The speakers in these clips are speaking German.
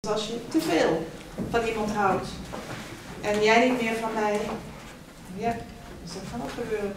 Als je te veel van iemand houdt en jij niet meer van mij, ja, dus dat kan ook gebeuren.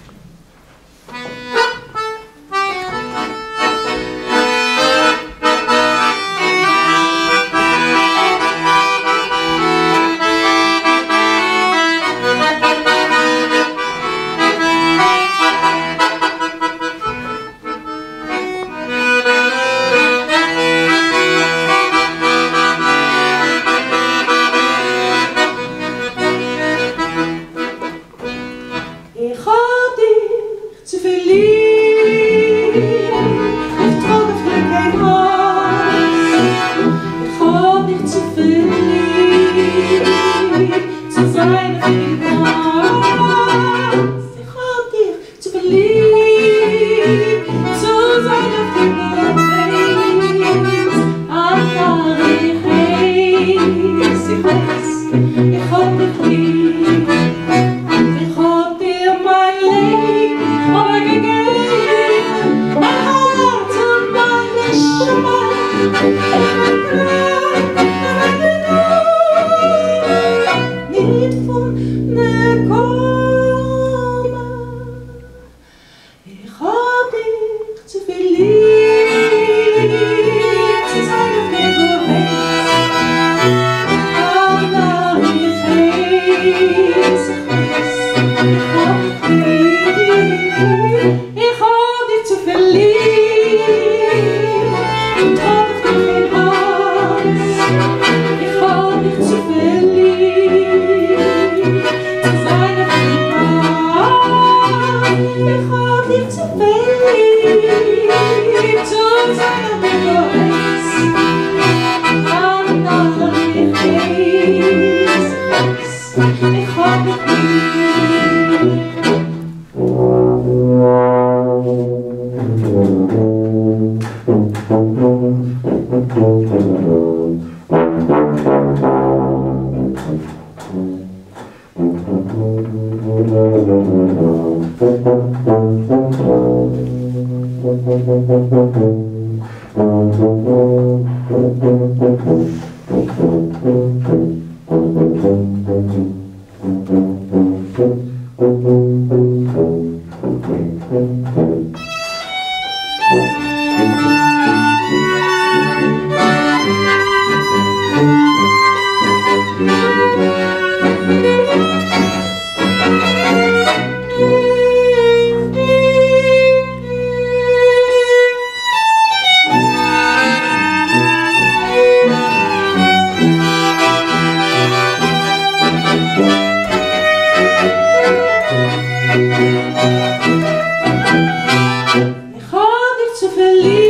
Ik ga dich zu verlieren, ich trage für kein Haus. Ich ga dich zu verlieren, zu sein auf dem Haus. Ich ga dich zu verlieren, zu sein auf dem Haus. Ach, ich heiß, ich hab dich lieb. Niet van de komen, ik ga dich zu verlieren, zu sein auf dem Haus. Allah, ich heiß, ich hab dich lieb, ich ga dich zu verlieren. Zu verlieren.